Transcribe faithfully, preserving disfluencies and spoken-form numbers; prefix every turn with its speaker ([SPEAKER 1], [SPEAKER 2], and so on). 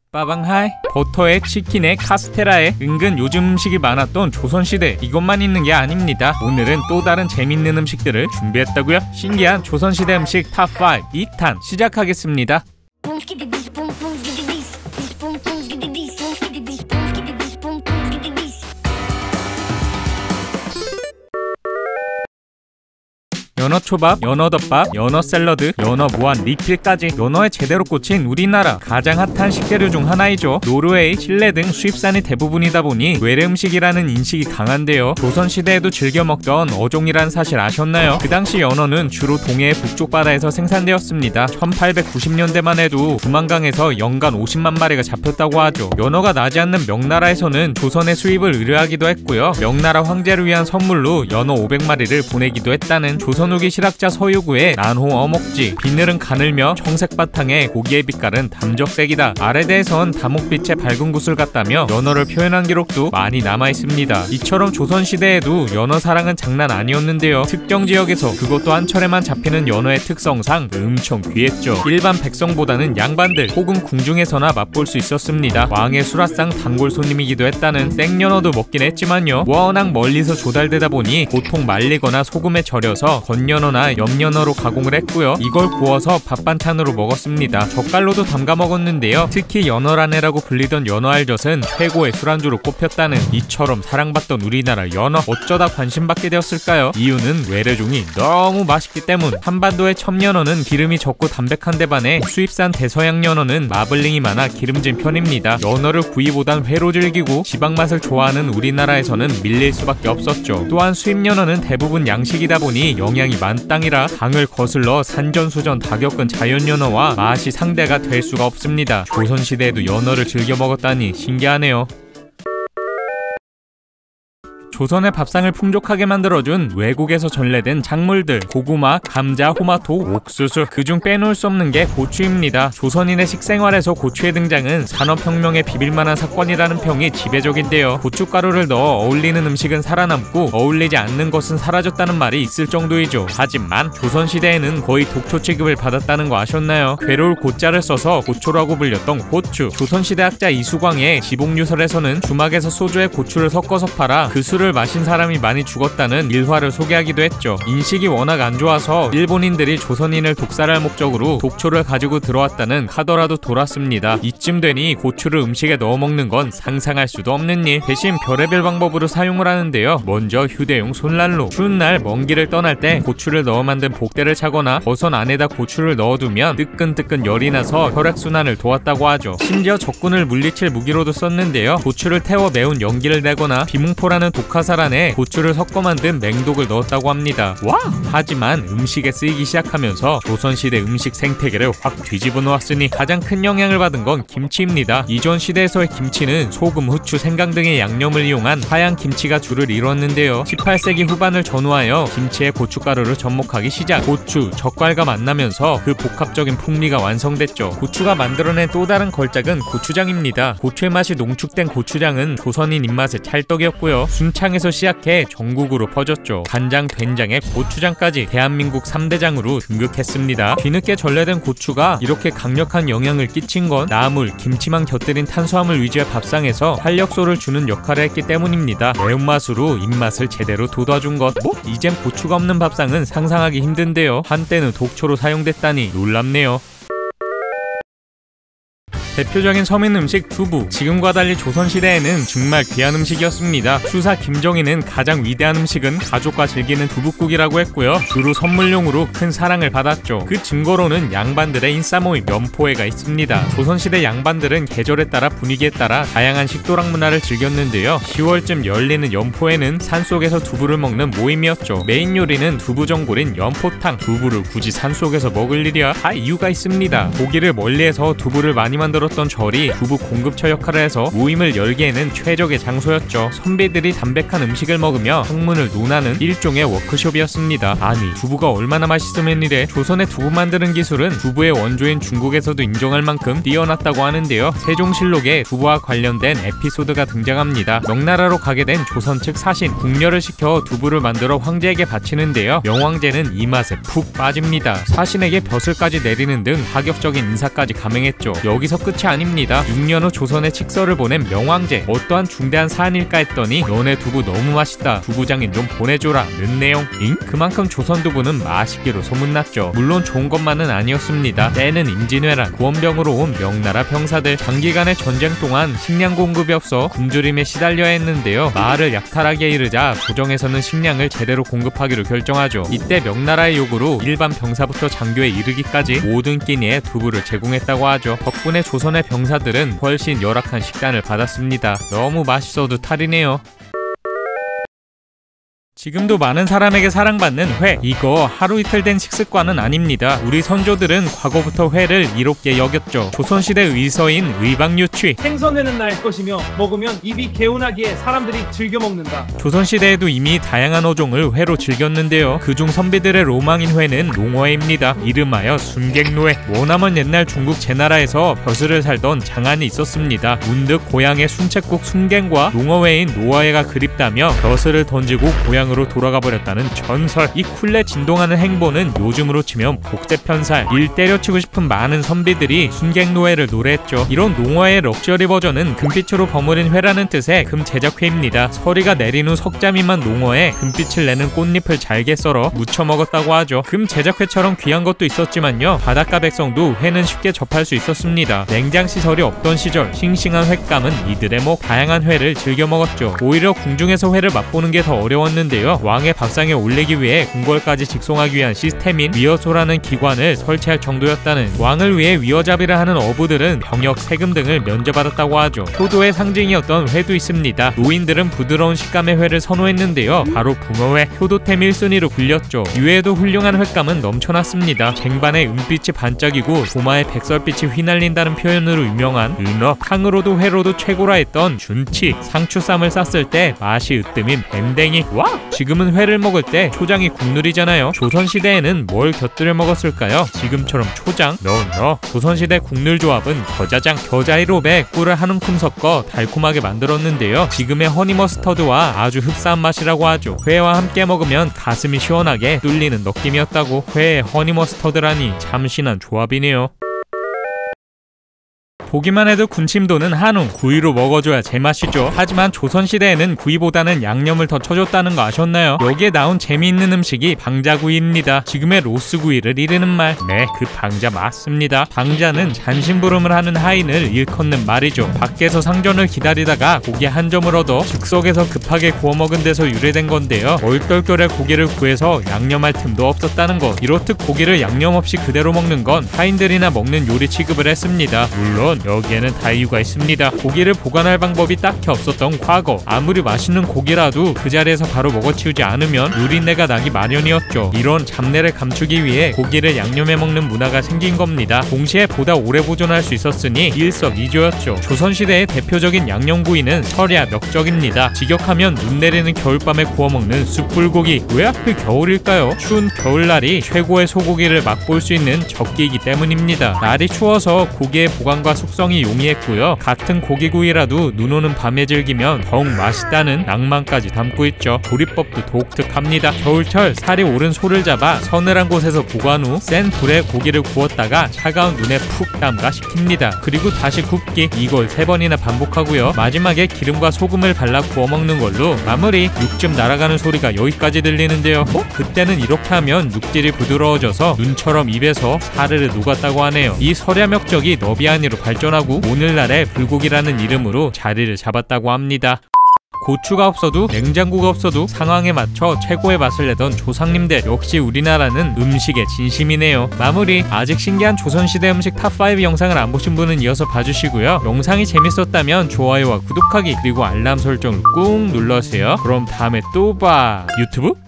[SPEAKER 1] 빠방하이. 버터에 치킨에 카스테라에 은근 요즘 음식이 많았던 조선시대, 이것만 있는 게 아닙니다. 오늘은 또 다른 재밌는 음식들을 준비했다고요? 신기한 조선시대 음식 탑 파이브 이 탄 시작하겠습니다. 연어초밥, 연어덮밥, 연어샐러드, 연어 무한 리필까지 연어에 제대로 꽂힌 우리나라 가장 핫한 식재료 중 하나이죠. 노르웨이, 칠레 등 수입산이 대부분이다 보니 외래 음식이라는 인식이 강한데요. 조선시대에도 즐겨 먹던 어종이란 사실 아셨나요? 그 당시 연어는 주로 동해의 북쪽 바다에서 생산되었습니다. 천팔백구십 년대만 해도 두만강에서 연간 오십만 마리가 잡혔다고 하죠. 연어가 나지 않는 명나라에서는 조선의 수입을 의뢰하기도 했고요. 명나라 황제를 위한 선물로 연어 오백 마리를 보내기도 했다는 조선 후기 실학자 서유구의 난호 어목지. 비늘은 가늘며 청색 바탕에 고기의 빛깔은 담적색이다. 아래대에선 다목빛의 밝은 구슬 같다며 연어를 표현한 기록도 많이 남아있습니다. 이처럼 조선시대에도 연어 사랑은 장난 아니었는데요. 특정 지역에서 그것도 한철에만 잡히는 연어의 특성상 엄청 귀했죠. 일반 백성보다는 양반들 혹은 궁중에서나 맛볼 수 있었습니다. 왕의 수라상 단골 손님이기도 했다는 생연어도 먹긴 했지만요, 워낙 멀리서 조달되다 보니 보통 말리거나 소금에 절여서 건연어나 염연어로 가공을 했고요. 이걸 구워서 밥반찬으로 먹었습니다. 젓갈로도 담가 먹었는데요. 특히 연어라네라고 불리던 연어알젓은 최고의 술안주로 꼽혔다는, 이처럼 사랑받던 우리나라 연어, 어쩌다 관심받게 되었을까요? 이유는 외래종이 너무 맛있기 때문. 한반도의 첨연어는 기름이 적고 담백한 데 반해 수입산 대서양 연어는 마블링이 많아 기름진 편입니다. 연어를 구이보단 회로 즐기고 지방맛을 좋아하는 우리나라에서는 밀릴 수밖에 없었죠. 또한 수입 연어는 대부분 양식이다 보니 영양이 만땅이라 강을 거슬러 산전수전 다 겪은 자연연어와 맛이 상대가 될 수가 없습니다. 조선시대에도 연어를 즐겨 먹었다니 신기하네요. 조선의 밥상을 풍족하게 만들어준 외국에서 전래된 작물들, 고구마, 감자, 호마토, 옥수수, 그중 빼놓을 수 없는 게 고추입니다. 조선인의 식생활에서 고추의 등장은 산업혁명에 비빌만한 사건이라는 평이 지배적인데요. 고춧가루를 넣어 어울리는 음식은 살아남고 어울리지 않는 것은 사라졌다는 말이 있을 정도이죠. 하지만 조선시대에는 거의 독초 취급을 받았다는 거 아셨나요? 괴로울 고자를 써서 고초라고 불렸던 고추. 조선시대 학자 이수광의 지복유설에서는 주막에서 소주에 고추를 섞어서 팔아 그 술을 마신 사람이 많이 죽었다는 일화를 소개하기도 했죠. 인식이 워낙 안 좋아서 일본인들이 조선인을 독살할 목적으로 독초를 가지고 들어왔다는 카더라도 돌았습니다. 이쯤 되니 고추를 음식에 넣어 먹는 건 상상할 수도 없는 일. 대신 별의별 방법으로 사용을 하는데요. 먼저 휴대용 손난로. 추운 날 먼 길을 떠날 때 고추를 넣어 만든 복대를 차거나 버선 안에다 고추를 넣어두면 뜨끈뜨끈 열이 나서 혈액순환을 도왔다고 하죠. 심지어 적군을 물리칠 무기로도 썼는데요. 고추를 태워 매운 연기를 내거나 비뭉포라는 독화 화살 안에 고추를 섞어 만든 맹독을 넣었다고 합니다. 와! 하지만 음식에 쓰이기 시작하면서 조선시대 음식 생태계를 확 뒤집어 놓았으니 가장 큰 영향을 받은 건 김치입니다. 이전 시대에서의 김치는 소금, 후추, 생강 등의 양념을 이용한 하얀 김치가 주를 이뤘는데요. 십팔 세기 후반을 전후하여 김치에 고춧가루를 접목하기 시작. 고추, 젓갈과 만나면서 그 복합적인 풍미가 완성됐죠. 고추가 만들어낸 또 다른 걸작은 고추장입니다. 고추의 맛이 농축된 고추장은 조선인 입맛의 찰떡이었고요. 순창 에서 시작해 전국으로 퍼졌죠. 간장, 된장에 고추장까지 대한민국 삼 대장으로 등극했습니다. 뒤늦게 전래된 고추가 이렇게 강력한 영향을 끼친 건 나물, 김치만 곁들인 탄수화물 위주의 밥상에서 활력소를 주는 역할을 했기 때문입니다. 매운맛으로 입맛을 제대로 돋아준 것. 뭐? 이젠 고추가 없는 밥상은 상상하기 힘든데요. 한때는 독초로 사용됐다니 놀랍네요. 대표적인 서민 음식 두부. 지금과 달리 조선시대에는 정말 귀한 음식이었습니다. 추사 김정희는 가장 위대한 음식은 가족과 즐기는 두부국이라고 했고요. 주로 선물용으로 큰 사랑을 받았죠. 그 증거로는 양반들의 인싸모임 면포회가 있습니다. 조선시대 양반들은 계절에 따라 분위기에 따라 다양한 식도락 문화를 즐겼는데요. 시월쯤 열리는 연포회는 산속에서 두부를 먹는 모임이었죠. 메인 요리는 두부전골인 연포탕. 두부를 굳이 산속에서 먹을 일이야? 다 이유가 있습니다. 고기를 멀리해서 두부를 많이 만들어 던 절이 두부 공급처 역할을 해서 모임을 열기에는 최적의 장소였죠. 선비들이 담백한 음식을 먹으며 학문을 논하는 일종의 워크숍이었습니다. 아니, 두부가 얼마나 맛있으면 이래. 조선의 두부 만드는 기술은 두부의 원조인 중국에서도 인정할 만큼 뛰어났다고 하는데요. 세종실록에 두부와 관련된 에피소드가 등장합니다. 명나라로 가게 된 조선 측 사신, 궁녀를 시켜 두부를 만들어 황제에게 바치는데요. 명황제는 이 맛에 푹 빠집니다. 사신에게 벼슬까지 내리는 등 파격적인 인사까지 감행했죠. 여기서 끝 끝이 아닙니다. 육 년 후 조선에 칙서를 보낸 명왕제. 어떠한 중대한 사안일까 했더니 너네 두부 너무 맛있다. 두부장인 좀 보내줘라 는 내용. 잉? 그만큼 조선 두부는 맛있기로 소문났죠. 물론 좋은 것만은 아니었습니다. 때는 임진왜란, 구원병으로 온 명나라 병사들. 장기간의 전쟁 동안 식량 공급이 없어 굶주림에 시달려야 했는데요. 마을을 약탈하게 이르자 조정에서는 식량을 제대로 공급하기로 결정하죠. 이때 명나라의 요구로 일반 병사부터 장교에 이르기까지 모든 끼니에 두부를 제공했다고 하죠. 덕분에 조선의 병사들은 훨씬 열악한 식단을 받았습니다. 너무 맛있어도 탈이네요. 지금도 많은 사람에게 사랑받는 회. 이거 하루 이틀 된 식습관은 아닙니다. 우리 선조들은 과거부터 회를 이롭게 여겼죠. 조선시대 의서인 의방유취.
[SPEAKER 2] 생선회는 날 것이며 먹으면 입이 개운하기에 사람들이 즐겨 먹는다.
[SPEAKER 1] 조선시대에도 이미 다양한 어종을 회로 즐겼는데요. 그중 선비들의 로망인 회는 농어회입니다. 이름하여 순객노회. 머나먼 옛날 중국 제나라에서 벼슬을 살던 장안이 있었습니다. 문득 고향의 순댓국 순갱과 농어회인 노어회가 그립다며 벼슬을 던지고 고향 으로 돌아가 버렸다는 전설. 이 쿨레 진동하는 행보는 요즘으로 치면 복제편살. 일 때려치고 싶은 많은 선비들이 순객노회를 노래했죠. 이런 농어의 럭셔리 버전은 금빛으로 버무린 회라는 뜻의 금 제작회입니다. 서리가 내린 후 석자미만 농어에 금빛을 내는 꽃잎을 잘게 썰어 무쳐 먹었다고 하죠. 금 제작회처럼 귀한 것도 있었지만요, 바닷가 백성도 회는 쉽게 접할 수 있었습니다. 냉장시설이 없던 시절 싱싱한 횟감은 이들의 목. 다양한 회를 즐겨 먹었죠. 오히려 궁중에서 회를 맛보는 게 더 어려웠는데 왕의 밥상에 올리기 위해 궁궐까지 직송하기 위한 시스템인 위어소라는 기관을 설치할 정도였다는. 왕을 위해 위어잡이를 하는 어부들은 병역, 세금 등을 면제받았다고 하죠. 효도의 상징이었던 회도 있습니다. 노인들은 부드러운 식감의 회를 선호했는데요, 바로 붕어회. 효도템 일 순위로 불렸죠. 이외에도 훌륭한 횟감은 넘쳐났습니다. 쟁반에 은빛이 반짝이고 도마에 백설빛이 휘날린다는 표현으로 유명한 은어. 탕으로도 회로도 최고라 했던 준치. 상추쌈을 쌌을 때 맛이 으뜸인 밴댕이. 와! 지금은 회를 먹을 때 초장이 국룰이잖아요. 조선시대에는 뭘 곁들여 먹었을까요? 지금처럼 초장? 노노. 조선시대 국룰 조합은 겨자장. 겨자이롭에 꿀을 한 움큼 섞어 달콤하게 만들었는데요, 지금의 허니머스터드와 아주 흡사한 맛이라고 하죠. 회와 함께 먹으면 가슴이 시원하게 뚫리는 느낌이었다고. 회에 허니머스터드라니 참 신한 조합이네요. 보기만 해도 군침 도는 한우. 구이로 먹어줘야 제맛이죠. 하지만 조선시대에는 구이보다는 양념을 더 쳐줬다는 거 아셨나요? 여기에 나온 재미있는 음식이 방자구이입니다. 지금의 로스구이를 이르는 말. 네, 그 방자 맞습니다. 방자는 잔심부름을 하는 하인을 일컫는 말이죠. 밖에서 상전을 기다리다가 고기 한 점을 얻어 즉석에서 급하게 구워 먹은 데서 유래된 건데요, 얼떨결에 고기를 구해서 양념할 틈도 없었다는 것. 이렇듯 고기를 양념 없이 그대로 먹는 건 하인들이나 먹는 요리 취급을 했습니다. 물론 여기에는 다 이유가 있습니다. 고기를 보관할 방법이 딱히 없었던 과거. 아무리 맛있는 고기라도 그 자리에서 바로 먹어치우지 않으면 누린내가 나기 마련이었죠. 이런 잡내를 감추기 위해 고기를 양념해 먹는 문화가 생긴 겁니다. 동시에 보다 오래 보존할 수 있었으니 일석이조였죠. 조선시대의 대표적인 양념구이는 설야 멱적입니다. 직역하면 눈 내리는 겨울밤에 구워먹는 숯불고기. 왜 하필 겨울일까요? 추운 겨울날이 최고의 소고기를 맛볼 수 있는 적기이기 때문입니다. 날이 추워서 고기의 보관과 숙성이 용이했고요, 같은 고기구이라도 눈 오는 밤에 즐기면 더욱 맛있다는 낭만까지 담고 있죠. 조리법도 독특합니다. 겨울철 살이 오른 소를 잡아 서늘한 곳에서 보관 후 센 불에 고기를 구웠다가 차가운 눈에 푹 담가 식힙니다. 그리고 다시 굽기. 이걸 세 번이나 반복하고요, 마지막에 기름과 소금을 발라 구워 먹는 걸로 마무리. 육즙 날아가는 소리가 여기까지 들리는데요, 어? 그때는 이렇게 하면 육질이 부드러워져서 눈처럼 입에서 사르르 녹았다고 하네요. 이 설야멱적이 너비아니로 발전하고 오늘날의 불고기라는 이름으로 자리를 잡았다고 합니다. 고추가 없어도 냉장고가 없어도 상황에 맞춰 최고의 맛을 내던 조상님들. 역시 우리나라는 음식의 진심이네요. 마무리. 아직 신기한 조선시대 음식 탑 파이브 영상을 안 보신 분은 이어서 봐주시고요, 영상이 재밌었다면 좋아요와 구독하기 그리고 알람 설정을 꾹 눌러주세요. 그럼 다음에 또 봐. 유튜브